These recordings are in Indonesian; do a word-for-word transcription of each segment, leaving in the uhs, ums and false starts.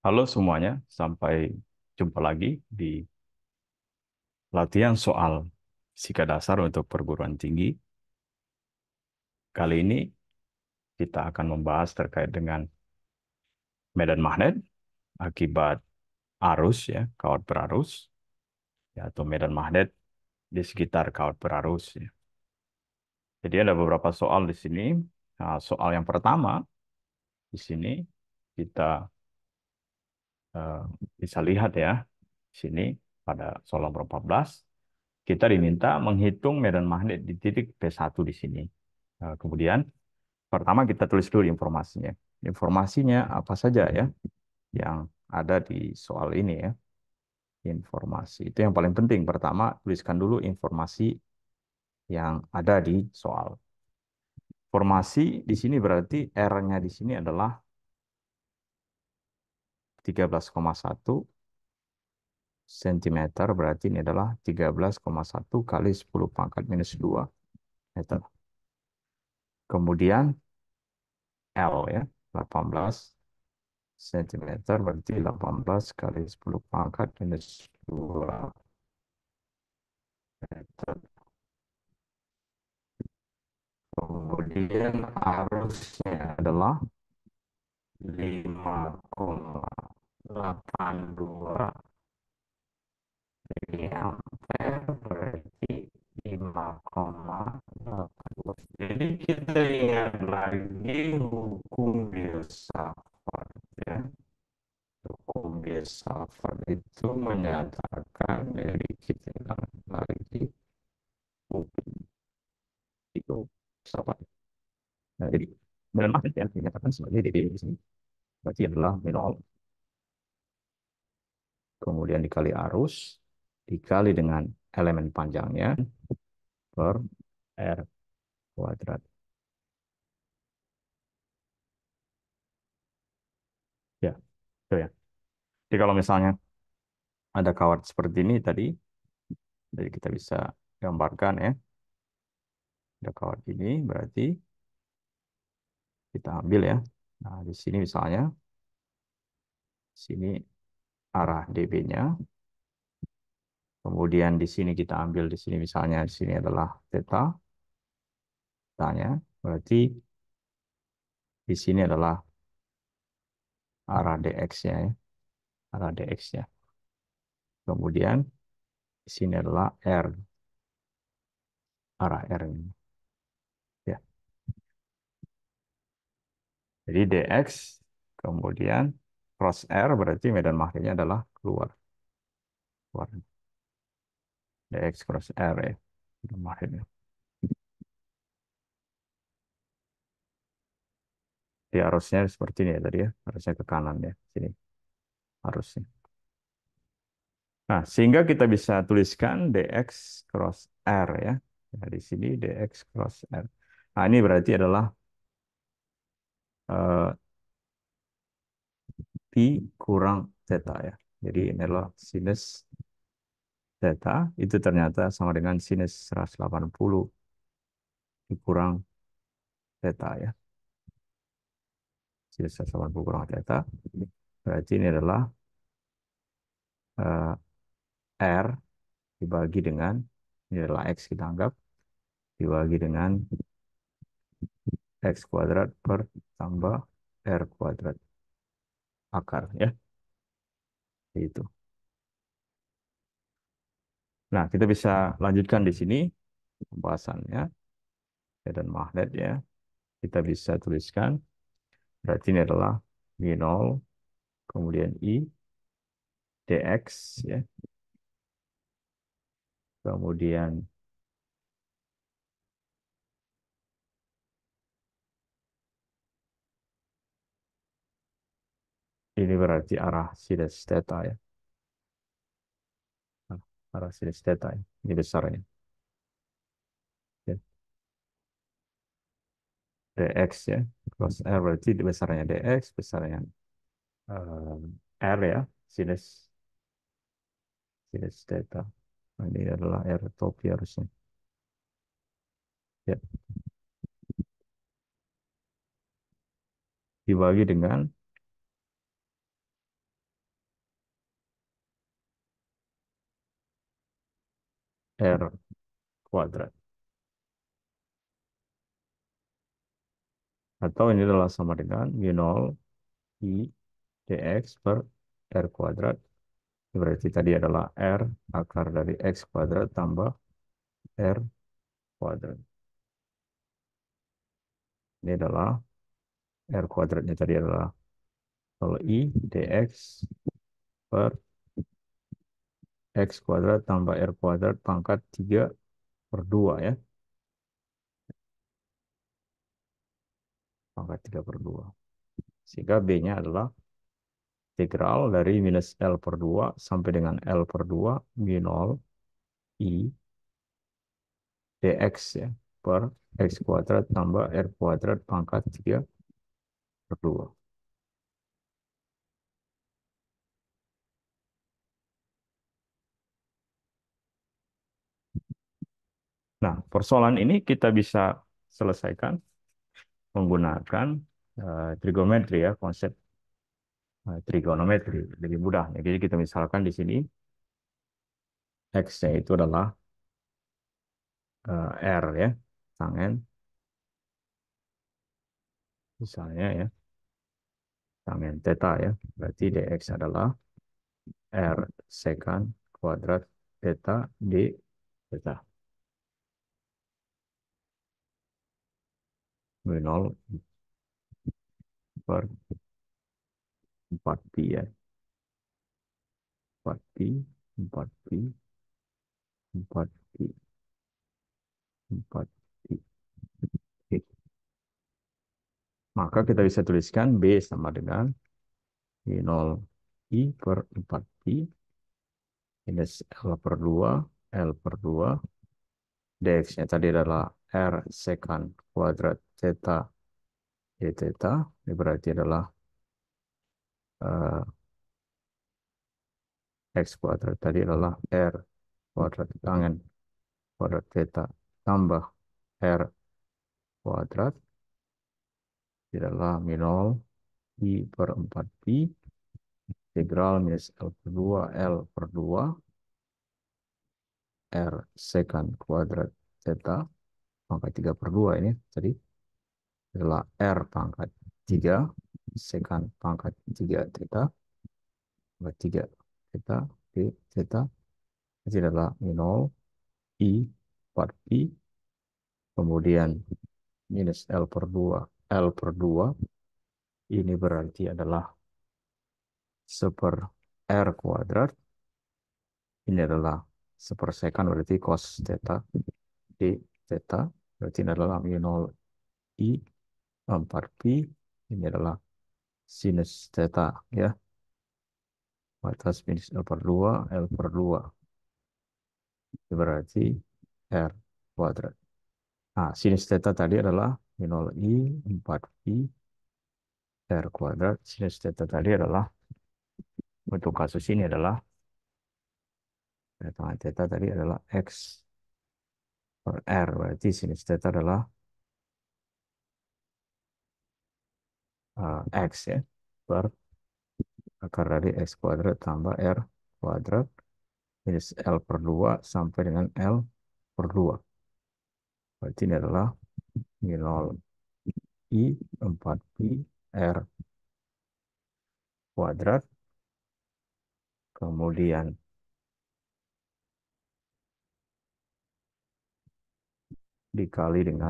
Halo semuanya, sampai jumpa lagi di latihan soal fisika dasar untuk perguruan tinggi. Kali ini kita akan membahas terkait dengan medan magnet akibat arus ya, kawat berarus ya, atau medan magnet di sekitar kawat berarus ya. Jadi ada beberapa soal di sini. Nah, soal yang pertama di sini kita eh, bisa lihat ya, di sini pada soal nomor empat belas kita diminta menghitung medan magnet di titik P satu di sini. Nah, kemudian pertama kita tulis dulu informasinya. Informasinya apa saja ya yang ada di soal ini ya. Informasi itu yang paling penting. Pertama, tuliskan dulu informasi yang ada di soal. Informasi di sini berarti R-nya di sini adalah tiga belas koma satu sentimeter, berarti ini adalah tiga belas koma satu kali sepuluh pangkat minus dua meter. Kemudian L ya, delapan belas sentimeter berarti delapan belas kali sepuluh pangkat minus dua meter. Kemudian arusnya adalah lima koma delapan dua miliampere berarti lima koma delapan dua. Jadi kita ingat lagi hukum filsafat ya. Hukum filsafat itu menyatakan, dari kita ingat lagi hukum itu filsafat. Nah, jadi benar magnet yang dinyatakan sebagai dB di sini berarti adalah nol, kemudian dikali arus, dikali dengan elemen panjangnya per R kuadrat. Ya, itu ya. Jadi kalau misalnya ada kawat seperti ini tadi, jadi kita bisa gambarkan ya. Ada kawat ini berarti kita ambil ya. Nah, di sini misalnya, sini arah dB-nya. Kemudian di sini kita ambil, di sini misalnya di sini adalah theta, tanya. Berarti di sini adalah arah dx-nya ya, arah dx-nya. Kemudian di sini adalah R, arah R-nya. Ya. Jadi dx, kemudian cross R berarti medan magnetnya adalah keluar. keluar. Dx cross R ya, medan magnetnya. Di arusnya seperti ini ya tadi ya, arusnya ke kanan ya, sini arusnya. Nah, sehingga kita bisa tuliskan dx cross R ya. Nah, di sini dx cross R. Nah, ini berarti adalah eh, pi kurang theta ya. Jadi ini adalah sinus theta itu ternyata sama dengan sinus seratus delapan puluh dikurang theta ya. Sinus seratus delapan puluh kurang theta. Berarti ini adalah eh, R dibagi dengan, ini adalah X kita anggap, dibagi dengan X kuadrat per tambah R kuadrat akar ya. Itu. Nah, kita bisa lanjutkan di sini pembahasannya medan magnet ya. Kita bisa tuliskan berarti ini adalah V nol kemudian I dx ya. Kemudian ini berarti arah sinus theta ya. Nah, arah sinus theta ya. Ini besarnya. Ya. Dx ya. Cos R berarti di besarnya dx, besarnya eh, R ya. Sinus sinus theta. Nah, ini adalah R topi harusnya. Ya. Dibagi dengan R kuadrat. Atau ini adalah sama dengan mu nol I dx per R kuadrat. Berarti tadi adalah R akar dari X kuadrat tambah R kuadrat. Ini adalah R kuadratnya tadi adalah kalau I dx per X kuadrat tambah R kuadrat pangkat tiga per dua ya. Pangkat tiga per dua. Sehingga B-nya adalah integral dari minus L per dua sampai dengan L per dua mu nol I dx ya per X kuadrat tambah R kuadrat pangkat tiga per dua. Nah, persoalan ini kita bisa selesaikan menggunakan uh, trigonometri ya, konsep uh, trigonometri lebih mudah. Jadi kita misalkan di sini X-nya itu adalah uh, R ya, tangen misalnya ya, tangen theta ya. Berarti dx adalah R secant kuadrat theta d theta mu nol per empat pi ya, empat pi, empat pi, empat pi, empat pi. Oke. Maka kita bisa tuliskan B sama dengan mu nol I per empat pi minus L per dua, L per dua, dx-nya tadi adalah R secant kuadrat theta d theta, ini berarti adalah uh, X kuadrat tadi adalah R kuadrat tangen kuadrat theta tambah R kuadrat adalah mu nol I per empat pi integral minus L per dua L per dua R secant kuadrat theta pangkat tiga per dua ini tadi adalah R pangkat tiga secant pangkat tiga theta pangkat tiga theta d theta itu adalah mu nol I empat pi kemudian minus L per dua L per dua ini berarti adalah seper R kuadrat. Ini adalah sepersekan berarti cos theta d theta. Berarti ini adalah mu nol I empat pi. Ini adalah sinus theta ya. Atas minus L per dua, L per dua. Ini berarti R kuadrat. Nah, sinus theta tadi adalah mu nol I empat pi R kuadrat. Sinus theta tadi adalah, untuk kasus ini adalah, theta tadi adalah X per R. Berarti sinus theta adalah uh, X ya. Per akar dari X kuadrat tambah R kuadrat minus L per dua sampai dengan L per dua. Berarti ini adalah mu nol I empat pi R kuadrat. Kemudian dikali dengan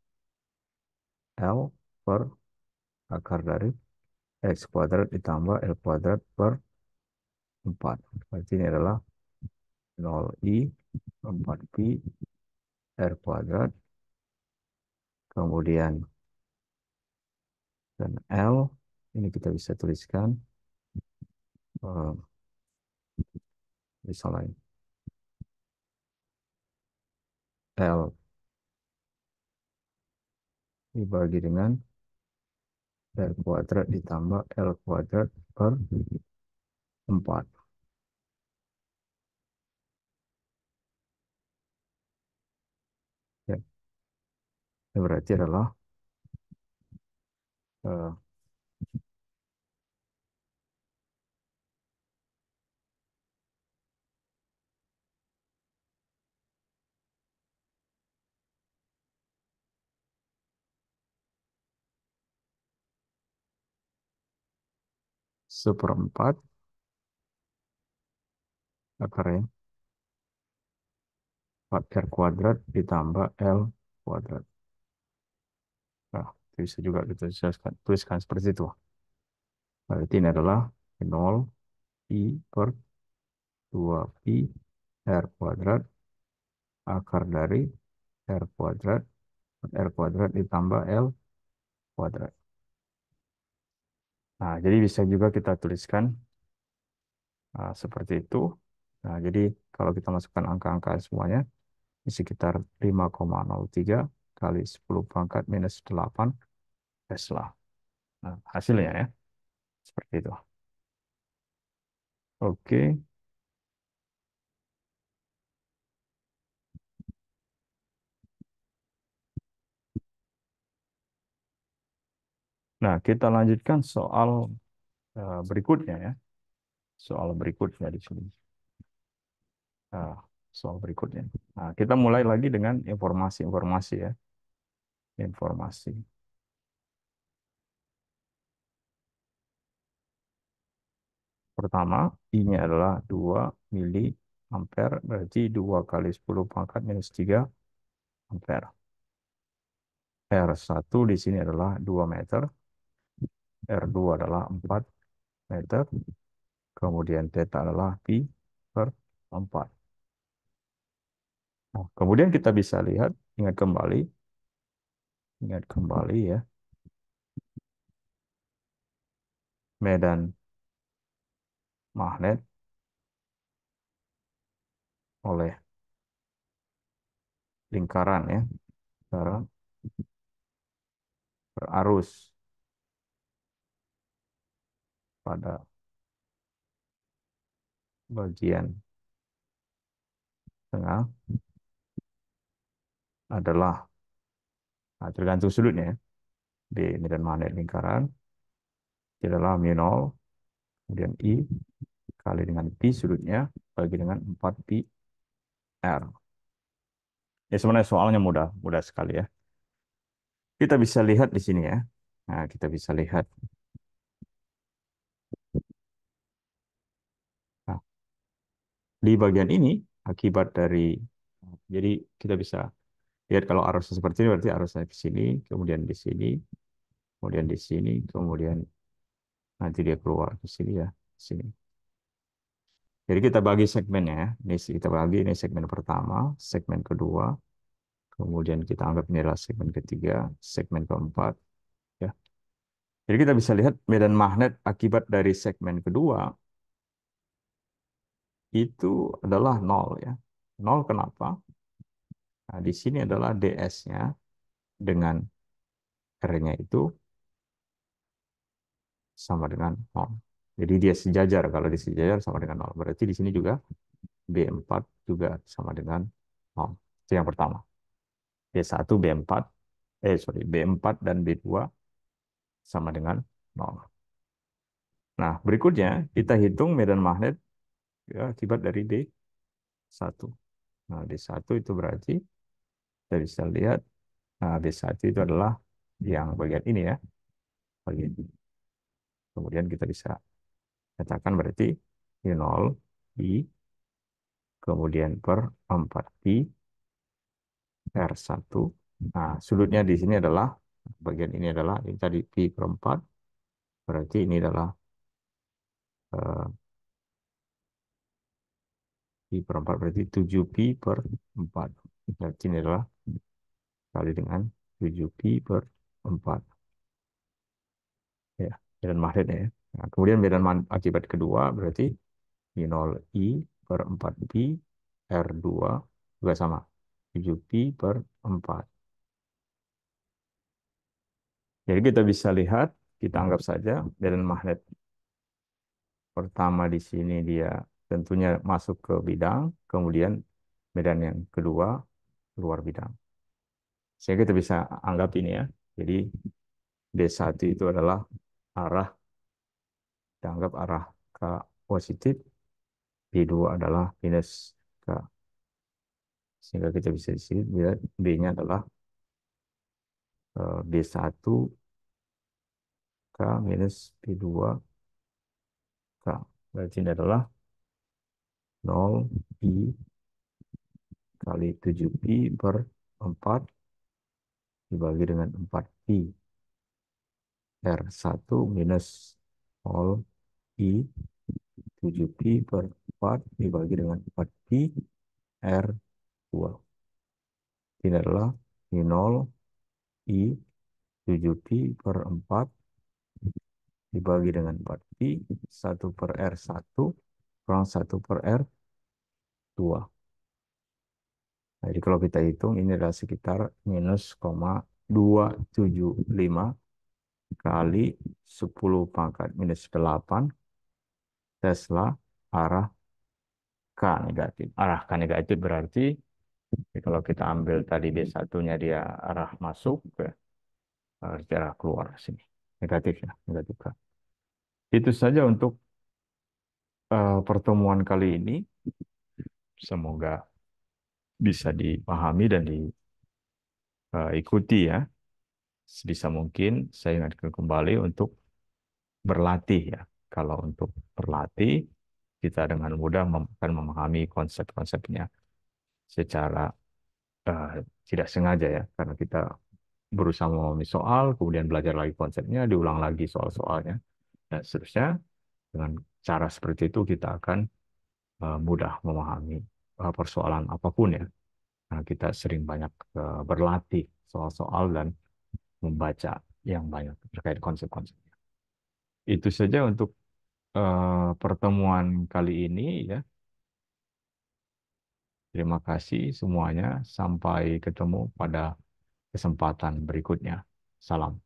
L per akar dari X kuadrat ditambah L kuadrat per empat. Berarti ini adalah nol I empat pi R kuadrat. Kemudian dan L ini kita bisa tuliskan uh, misalnya L dibagi dengan R kuadrat ditambah L kuadrat per empat. Ya, ini berarti adalah uh, seperempat akarnya empat R kuadrat ditambah L kuadrat. Nah, itu bisa juga kita tuliskan, tuliskan seperti itu. Berarti ini adalah nol pi per dua pi R kuadrat akar dari R kuadrat R kuadrat ditambah L kuadrat. Nah, jadi bisa juga kita tuliskan ah, seperti itu. Nah, jadi kalau kita masukkan angka-angka semuanya, di sekitar lima koma nol tiga kali sepuluh pangkat minus delapan Tesla. Nah, hasilnya ya, seperti itu. Oke, nah kita lanjutkan soal eh, berikutnya ya. Soal berikutnya di sini. Nah, soal berikutnya. Nah, kita mulai lagi dengan informasi-informasi ya. Informasi. Pertama, I-nya adalah dua mili ampere, berarti dua kali sepuluh pangkat minus tiga ampere. R satu di sini adalah dua meter, R dua adalah empat meter, kemudian theta adalah pi per empat. Nah, kemudian kita bisa lihat, ingat kembali, ingat kembali ya, medan magnet oleh lingkaran ya, sekarang berarus pada bagian tengah adalah, nah, tergantung sudutnya ya, di medan magnet lingkaran, itu adalah mu nol, kemudian I kali dengan pi sudutnya, bagi dengan empat pi R. Ya sebenarnya soalnya mudah, mudah sekali ya. Kita bisa lihat di sini ya. Nah, kita bisa lihat. Nah, di bagian ini, akibat dari, jadi kita bisa lihat kalau arusnya seperti ini, berarti arusnya di sini, kemudian di sini, kemudian di sini, kemudian nanti dia keluar ke sini ya, sini. Jadi kita bagi segmennya ya. Ini kita bagi, ini segmen pertama, segmen kedua, kemudian kita anggap ini adalah segmen ketiga, segmen keempat, ya. Jadi kita bisa lihat medan magnet akibat dari segmen kedua itu adalah nol ya. Nol kenapa? Nah, di sini adalah D S-nya dengan R-nya itu sama dengan nol. Jadi dia sejajar, kalau di sejajar sama dengan nol. Berarti di sini juga B empat juga sama dengan nol. Itu yang pertama. B satu, B empat, eh sorry, B empat dan B dua sama dengan nol. Nah, berikutnya kita hitung medan magnet ya, akibat dari D satu. Nah, D satu itu berarti kita bisa lihat, nah, D satu itu adalah yang bagian ini ya, bagian ini. Kemudian kita bisa katakan berarti ini nol I, kemudian per empat pi R satu. Nah, sudutnya di sini adalah, bagian ini adalah, ini tadi pi per empat, berarti ini adalah eh, pi per empat, berarti tujuh pi per empat. Berarti ini adalah kali dengan tujuh pi per empat. Ya, medan magnet ya. Nah, kemudian medan man- akibat kedua berarti I nol I per empat pi R dua juga sama. tujuh pi per empat. Jadi kita bisa lihat, kita anggap saja medan magnet pertama di sini dia tentunya masuk ke bidang, kemudian medan yang kedua keluar bidang. Sehingga kita bisa anggap ini ya. Jadi D satu itu adalah arah, kita anggap arah ke positif, D dua adalah minus ke, sehingga kita bisa di sini lihat B-nya adalah eh, B satu K minus B dua Berarti ini adalah nol pi kali tujuh pi per empat dibagi dengan empat pi R satu minus nol pi tujuh pi per empat dibagi dengan empat pi R dua. Ini adalah ini nol pi tujuh pi per empat dibagi dengan empat pi, satu per R satu kurang satu per R dua. Nah, jadi kalau kita hitung ini adalah sekitar minus koma dua tujuh lima kali sepuluh pangkat minus delapan Tesla arah K negatif. Arah K negatif berarti ya, kalau kita ambil tadi D satu-nya dia arah masuk, ya, berarti arah keluar sini. Negatif ya, negatif K. Itu saja untuk uh, pertemuan kali ini. Semoga bisa dipahami dan diikuti ya. Sebisa mungkin saya ingatkan kembali untuk berlatih ya. Kalau untuk berlatih, kita dengan mudah akan memahami konsep-konsepnya secara uh, tidak sengaja ya, karena kita berusaha memahami soal, kemudian belajar lagi konsepnya, diulang lagi soal-soalnya, dan seterusnya. Dengan cara seperti itu kita akan uh, mudah memahami uh, persoalan apapun ya, karena kita sering banyak uh, berlatih soal-soal dan membaca yang banyak terkait konsep-konsepnya. Itu saja untuk uh, pertemuan kali ini ya. Terima kasih semuanya. Sampai ketemu pada kesempatan berikutnya. Salam.